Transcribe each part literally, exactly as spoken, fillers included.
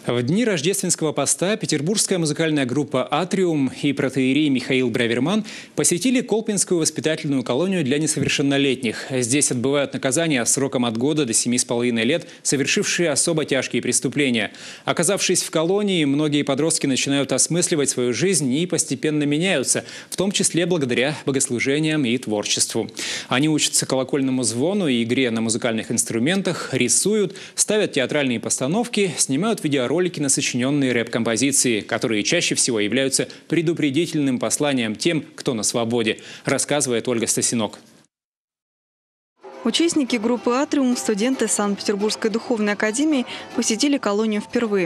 В дни рождественского поста петербургская музыкальная группа «Атриум» и протоиерей Михаил Браверман посетили Колпинскую воспитательную колонию для несовершеннолетних. Здесь отбывают наказания сроком от года до семи с половиной лет, совершившие особо тяжкие преступления. Оказавшись в колонии, многие подростки начинают осмысливать свою жизнь и постепенно меняются, в том числе благодаря богослужениям и творчеству. Они учатся колокольному звону и игре на музыкальных инструментах, рисуют, ставят театральные постановки, снимают видеоролики ролики на сочиненные рэп-композиции, которые чаще всего являются предупредительным посланием тем, кто на свободе, рассказывает Ольга Стасинок. Участники группы «Атриум», студенты Санкт-Петербургской духовной академии, посетили колонию впервые.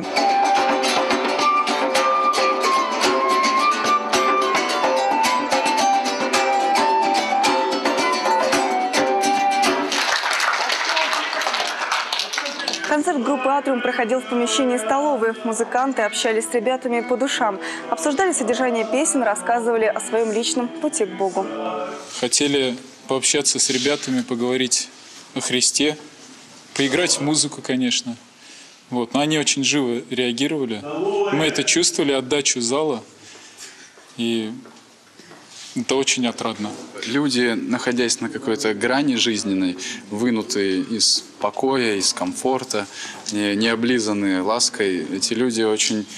Концерт группы «Атриум» проходил в помещении столовой. Музыканты общались с ребятами по душам, обсуждали содержание песен, рассказывали о своем личном пути к Богу. Хотели пообщаться с ребятами, поговорить о Христе, поиграть в музыку, конечно. Вот. Но они очень живо реагировали. Мы это чувствовали, отдачу зала. И это очень отрадно. Люди, находясь на какой-то грани жизненной, вынутые из покоя, из комфорта, не облизанные лаской, эти люди очень,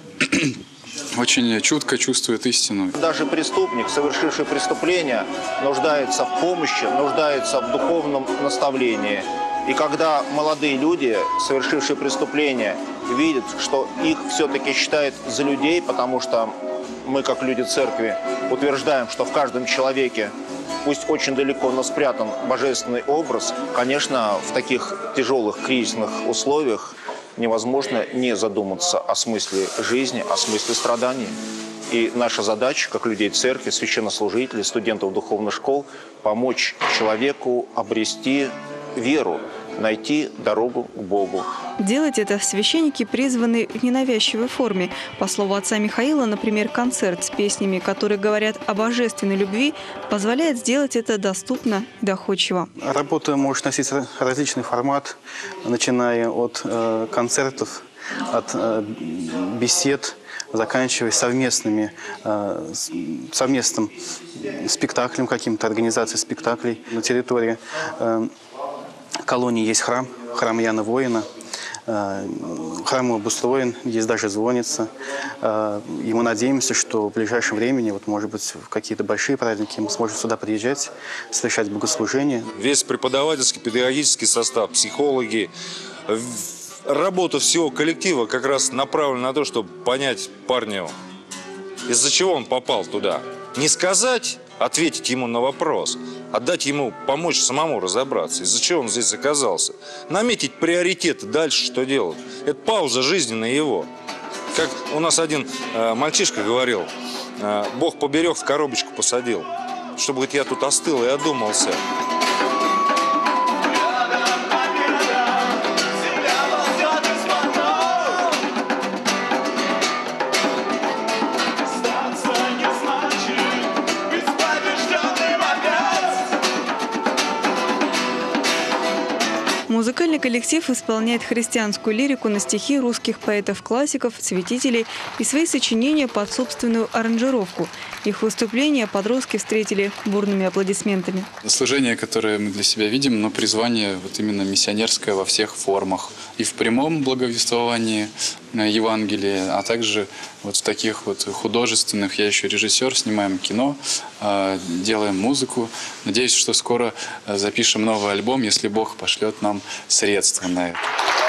очень чутко чувствуют истину. Даже преступник, совершивший преступление, нуждается в помощи, нуждается в духовном наставлении. И когда молодые люди, совершившие преступление, видят, что их все-таки считают за людей, потому что мы, как люди церкви, утверждаем, что в каждом человеке, пусть очень далеко, но спрятан божественный образ, конечно, в таких тяжелых кризисных условиях невозможно не задуматься о смысле жизни, о смысле страданий. И наша задача, как людей церкви, священнослужителей, студентов духовных школ, помочь человеку обрести веру, найти дорогу к Богу. Делать это священники призваны в ненавязчивой форме. По слову отца Михаила, например, концерт с песнями, которые говорят о божественной любви, позволяет сделать это доступно и доходчиво. Работа может носить различный формат, начиная от э, концертов, от э, бесед, заканчивая совместными, э, совместным спектаклем, каким-то организацией спектаклей на территории э, колонии. Есть храм, храм Яна Воина. Храм обустроен, есть даже звонница. И мы надеемся, что в ближайшем времени, вот, может быть, в какие-то большие праздники, мы сможем сюда приезжать, совершать богослужение. Весь преподавательский, педагогический состав, психологи, работа всего коллектива как раз направлена на то, чтобы понять парню, из-за чего он попал туда. Не сказать, ответить ему на вопрос, а дать ему помочь самому разобраться, из-за чего он здесь оказался. Наметить приоритеты дальше, что делать. Это пауза жизненная его. Как у нас один э, мальчишка говорил, э, Бог поберег, в коробочку посадил, чтобы, говорит, я тут остыл и одумался. Музыкальный коллектив исполняет христианскую лирику на стихи русских поэтов-классиков, святителей и свои сочинения под собственную аранжировку. Их выступления подростки встретили бурными аплодисментами. Служение, которое мы для себя видим, но призвание вот именно миссионерское во всех формах. И в прямом благовествовании Евангелия, а также вот в таких вот художественных. Я еще режиссер, снимаем кино, делаем музыку. Надеюсь, что скоро запишем новый альбом, если Бог пошлет нам средства на это.